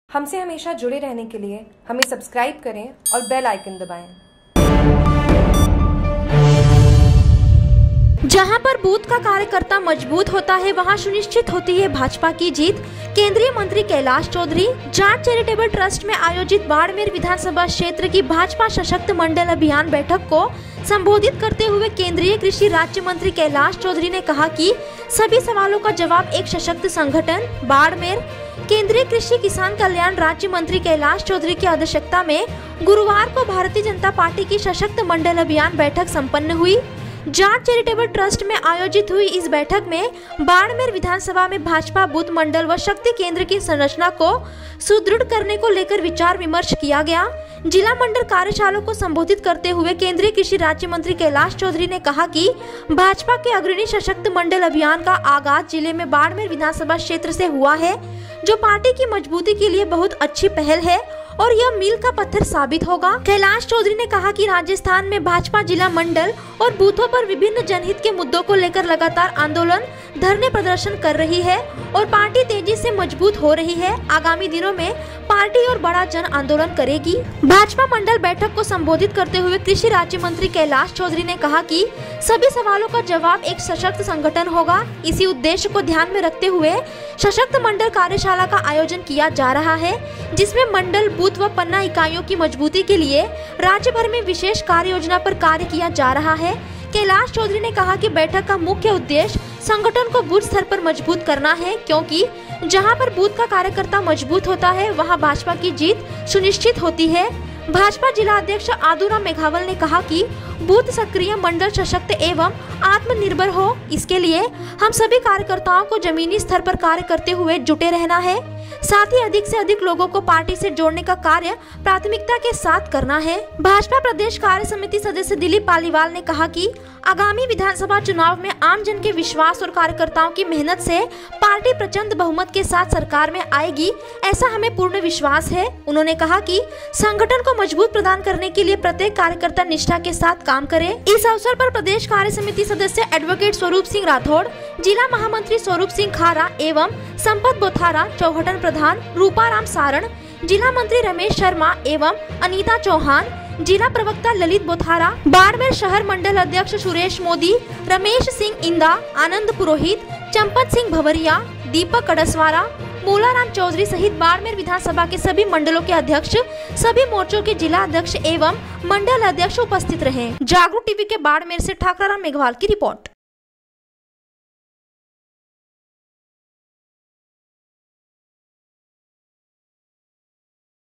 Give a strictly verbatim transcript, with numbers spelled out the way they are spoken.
हमसे हमेशा जुड़े रहने के लिए हमें सब्सक्राइब करें और बेल आइकन दबाएं। जहां पर बूथ का कार्यकर्ता मजबूत होता है वहां सुनिश्चित होती है भाजपा की जीत। केंद्रीय मंत्री कैलाश चौधरी जाट चैरिटेबल ट्रस्ट में आयोजित बाड़मेर विधानसभा क्षेत्र की भाजपा सशक्त मंडल अभियान बैठक को संबोधित करते हुए केंद्रीय कृषि राज्य मंत्री कैलाश चौधरी ने कहा कि सभी सवालों का जवाब एक सशक्त संगठन बाड़मेर। केंद्रीय कृषि किसान कल्याण राज्य मंत्री कैलाश चौधरी की अध्यक्षता में गुरुवार को भारतीय जनता पार्टी की सशक्त मंडल अभियान बैठक संपन्न हुई। जाट चैरिटेबल ट्रस्ट में आयोजित हुई इस बैठक में बाड़मेर विधानसभा में भाजपा बूथ मंडल व शक्ति केंद्र की संरचना को सुदृढ़ करने को लेकर विचार विमर्श किया गया। जिला मंडल कार्यशाला को संबोधित करते हुए केंद्रीय कृषि राज्य मंत्री कैलाश चौधरी ने कहा कि भाजपा के अग्रणी सशक्त मंडल अभियान का आगाज जिले में बाड़मेर विधानसभा क्षेत्र से हुआ है, जो पार्टी की मजबूती के लिए बहुत अच्छी पहल है और यह मील का पत्थर साबित होगा। कैलाश चौधरी ने कहा कि राजस्थान में भाजपा जिला मंडल और बूथों पर विभिन्न जनहित के मुद्दों को लेकर लगातार आंदोलन धरने प्रदर्शन कर रही है और पार्टी तेजी से मजबूत हो रही है। आगामी दिनों में पार्टी और बड़ा जन आंदोलन करेगी। भाजपा मंडल बैठक को संबोधित करते हुए कृषि राज्य मंत्री कैलाश चौधरी ने कहा कि सभी सवालों का जवाब एक सशक्त संगठन होगा। इसी उद्देश्य को ध्यान में रखते हुए सशक्त मंडल कार्यशाला का आयोजन किया जा रहा है, जिसमें मंडल बूथ व पन्ना इकाइयों की मजबूती के लिए राज्य भर में विशेष कार्य योजना पर कार्य किया जा रहा है। कैलाश चौधरी ने कहा कि बैठक का मुख्य उद्देश्य संगठन को बूथ स्तर पर मजबूत करना है, क्योंकि जहां पर बूथ का कार्यकर्ता मजबूत होता है वहां भाजपा की जीत सुनिश्चित होती है। भाजपा जिला अध्यक्ष आदुराम मेघावल ने कहा कि बूथ सक्रिय मंडल सशक्त एवं आत्मनिर्भर हो, इसके लिए हम सभी कार्यकर्ताओं को जमीनी स्तर पर कार्य करते हुए जुटे रहना है। साथ ही अधिक से अधिक लोगों को पार्टी से जोड़ने का कार्य प्राथमिकता के साथ करना है। भाजपा प्रदेश कार्य समिति सदस्य दिलीप पालीवाल ने कहा कि आगामी विधानसभा चुनाव में आम जन के विश्वास और कार्यकर्ताओं की मेहनत से पार्टी प्रचंड बहुमत के साथ सरकार में आएगी, ऐसा हमें पूर्ण विश्वास है। उन्होंने कहा कि संगठन को मजबूत प्रदान करने के लिए प्रत्येक कार्यकर्ता निष्ठा के साथ काम करे। इस अवसर पर प्रदेश कार्य समिति सदस्य एडवोकेट स्वरूप सिंह राठौड़, जिला महामंत्री स्वरूप सिंह खारा एवं संपत बोथारा, चौहटन प्रधान रूपाराम सारण, जिला मंत्री रमेश शर्मा एवं अनीता चौहान, जिला प्रवक्ता ललित बोथारा, बाड़मेर शहर मंडल अध्यक्ष सुरेश मोदी, रमेश सिंह इंदा, आनंद पुरोहित, चंपत सिंह भवरिया, दीपक कड़सवारा, मूलाराम चौधरी सहित बाड़मेर विधानसभा के सभी मंडलों के अध्यक्ष, सभी मोर्चों के जिला अध्यक्ष एवं मंडल अध्यक्ष उपस्थित रहे। जागरूक टीवी के बाड़मेर से ठाकराराम मेघवाल की रिपोर्ट।